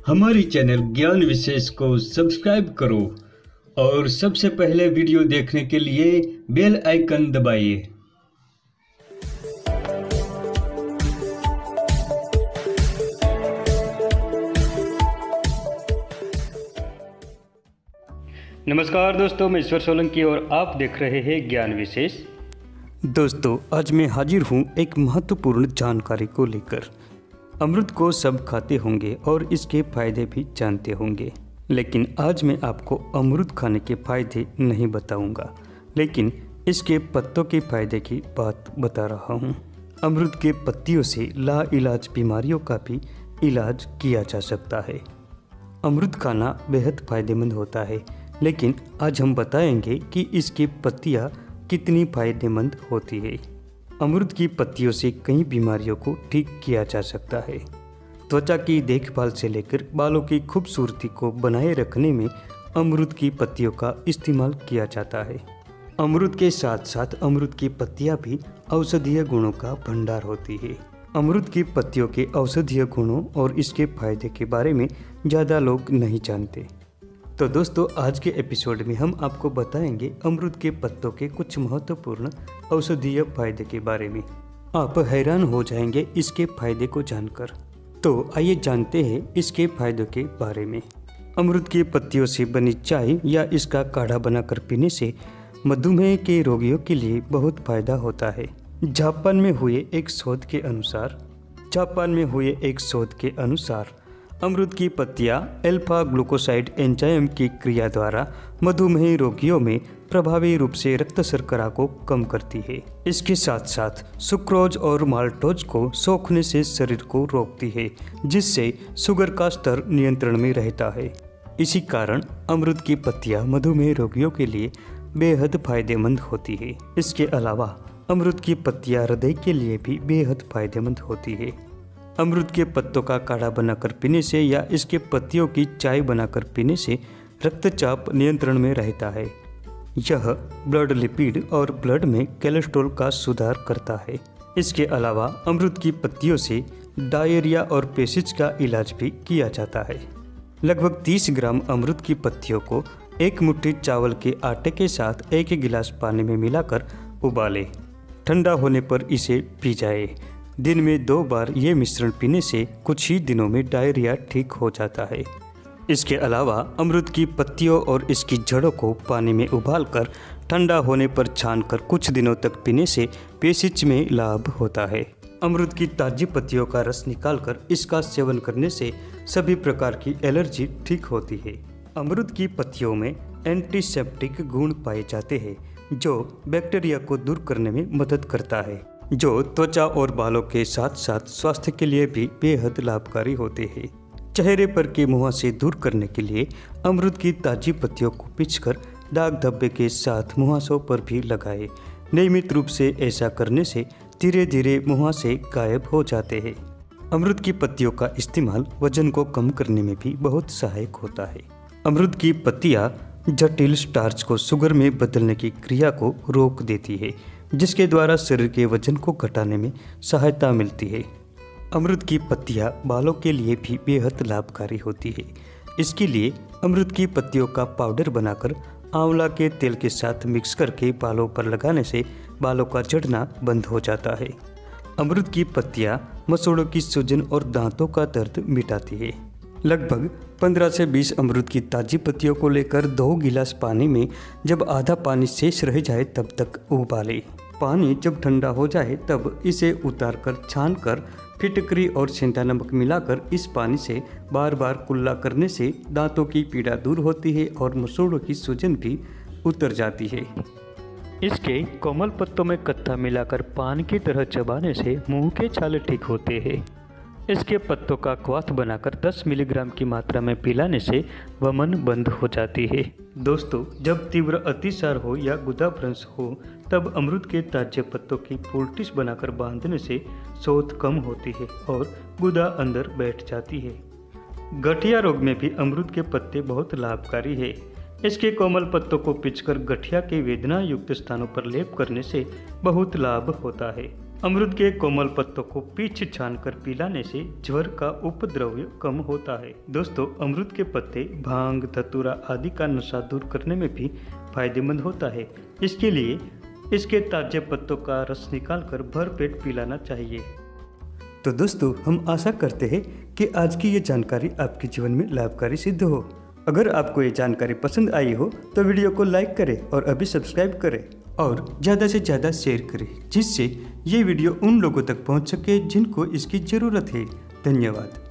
हमारी चैनल ज्ञान विशेष को सब्सक्राइब करो और सबसे पहले वीडियो देखने के लिए बेल आइकन दबाइए। नमस्कार दोस्तों, मैं ईश्वर सोलंकी और आप देख रहे हैं ज्ञान विशेष। दोस्तों, आज मैं हाजिर हूँ एक महत्वपूर्ण जानकारी को लेकर। अमरूद को सब खाते होंगे और इसके फायदे भी जानते होंगे, लेकिन आज मैं आपको अमरूद खाने के फायदे नहीं बताऊंगा, लेकिन इसके पत्तों के फायदे की बात बता रहा हूँ। अमरूद के पत्तियों से लाइलाज बीमारियों का भी इलाज किया जा सकता है। अमरूद खाना बेहद फायदेमंद होता है, लेकिन आज हम बताएंगे कि इसकी पत्तियां कितनी फायदेमंद होती है। अमरूद की पत्तियों से कई बीमारियों को ठीक किया जा सकता है। त्वचा की देखभाल से लेकर बालों की खूबसूरती को बनाए रखने में अमरूद की पत्तियों का इस्तेमाल किया जाता है। अमरूद के साथ साथ अमरूद की पत्तियां भी औषधीय गुणों का भंडार होती है। अमरूद की पत्तियों के औषधीय गुणों और इसके फायदे के बारे में ज़्यादा लोग नहीं जानते। तो दोस्तों, आज के एपिसोड में हम आपको बताएंगे अमरूद के पत्तों के कुछ महत्वपूर्ण औषधीय फायदे के बारे में। आप हैरान हो जाएंगे इसके फायदे को जानकर। तो आइए जानते हैं इसके फायदों के बारे में। अमरूद की पत्तियों से बनी चाय या इसका काढ़ा बनाकर पीने से मधुमेह के रोगियों के लिए बहुत फायदा होता है। जापान में हुए एक शोध के अनुसार अमरूद की पत्तियां अल्फा ग्लूकोसाइड एंजाइम की क्रिया द्वारा मधुमेह रोगियों में प्रभावी रूप से रक्त शर्करा को कम करती है। इसके साथ साथ सुक्रोज और माल्टोज को सोखने से शरीर को रोकती है, जिससे शुगर का स्तर नियंत्रण में रहता है। इसी कारण अमरूद की पत्तियां मधुमेह रोगियों के लिए बेहद फायदेमंद होती है। इसके अलावा अमरूद की पत्तियां हृदय के लिए भी बेहद फायदेमंद होती है। अमरूद के पत्तों का काढ़ा बनाकर पीने से या इसके पत्तियों की चाय बनाकर पीने से रक्तचाप नियंत्रण में रहता है। यह ब्लड लिपिड और ब्लड में कोलेस्ट्रॉल का सुधार करता है। इसके अलावा अमरूद की पत्तियों से डायरिया और पेचिश का इलाज भी किया जाता है। लगभग 30 ग्राम अमरूद की पत्तियों को एक मुट्ठी चावल के आटे के साथ 1 गिलास पानी में मिलाकर उबालें। ठंडा होने पर इसे पी जाए। दिन में 2 बार ये मिश्रण पीने से कुछ ही दिनों में डायरिया ठीक हो जाता है। इसके अलावा अमरूद की पत्तियों और इसकी जड़ों को पानी में उबालकर ठंडा होने पर छानकर कुछ दिनों तक पीने से पेचिश में लाभ होता है। अमरूद की ताज़ी पत्तियों का रस निकालकर इसका सेवन करने से सभी प्रकार की एलर्जी ठीक होती है। अमरूद की पत्तियों में एंटीसेप्टिक गुण पाए जाते हैं, जो बैक्टीरिया को दूर करने में मदद करता है, जो त्वचा और बालों के साथ साथ स्वास्थ्य के लिए भी बेहद लाभकारी होते हैं। चेहरे पर के मुहासे दूर करने के लिए अमरूद की ताज़ी पत्तियों को पीसकर दाग धब्बे के साथ मुहासों पर भी लगाएं। नियमित रूप से ऐसा करने से धीरे धीरे मुहासे गायब हो जाते हैं। अमरूद की पत्तियों का इस्तेमाल वजन को कम करने में भी बहुत सहायक होता है। अमरूद की पत्तियाँ जटिल स्टार्च को शुगर में बदलने की क्रिया को रोक देती है, जिसके द्वारा शरीर के वजन को घटाने में सहायता मिलती है। अमरूद की पत्तियां बालों के लिए भी बेहद लाभकारी होती है। इसके लिए अमरूद की पत्तियों का पाउडर बनाकर आंवला के तेल के साथ मिक्स करके बालों पर लगाने से बालों का झड़ना बंद हो जाता है। अमरूद की पत्तियां मसूड़ों की सूजन और दांतों का दर्द मिटाती है। लगभग 15 से 20 अमरूद की ताज़ी पत्तियों को लेकर 2 गिलास पानी में जब आधा पानी शेष रह जाए तब तक उबालें। पानी जब ठंडा हो जाए तब इसे उतारकर छानकर फिटकरी और सेंधा नमक मिलाकर इस पानी से बार बार कुल्ला करने से दांतों की पीड़ा दूर होती है और मसूड़ों की सूजन भी उतर जाती है। इसके कोमल पत्तों में कत्था मिलाकर पान की तरह चबाने से मुंह के छाले ठीक होते हैं। इसके पत्तों का क्वाथ बनाकर 10 मिलीग्राम की मात्रा में पिलाने से वमन बंद हो जाती है। दोस्तों, जब तीव्र अतिसार हो या गुदाभ्रंश हो तब अमरूद के ताजे पत्तों की पोल्टिस बनाकर बांधने से शोथ कम होती है और गुदा अंदर बैठ जाती है। गठिया रोग में भी अमरूद के पत्ते बहुत लाभकारी है। इसके कोमल पत्तों को पीसकर गठिया के वेदना युक्त स्थानों पर लेप करने से बहुत लाभ होता है। अमरूद के कोमल पत्तों को पीछ छानकर पिलाने से ज्वर का उपद्रव कम होता है। दोस्तों, अमरूद के पत्ते भांग, धतूरा आदि का नशा दूर करने में भी फायदेमंद होता है। इसके लिए इसके ताजे पत्तों का रस निकालकर भरपेट पिलाना चाहिए। तो दोस्तों, हम आशा करते हैं कि आज की ये जानकारी आपके जीवन में लाभकारी सिद्ध हो। अगर आपको ये जानकारी पसंद आई हो तो वीडियो को लाइक करें और अभी सब्सक्राइब करें और ज़्यादा से ज़्यादा शेयर करें, जिससे ये वीडियो उन लोगों तक पहुंच सके जिनको इसकी ज़रूरत है। धन्यवाद।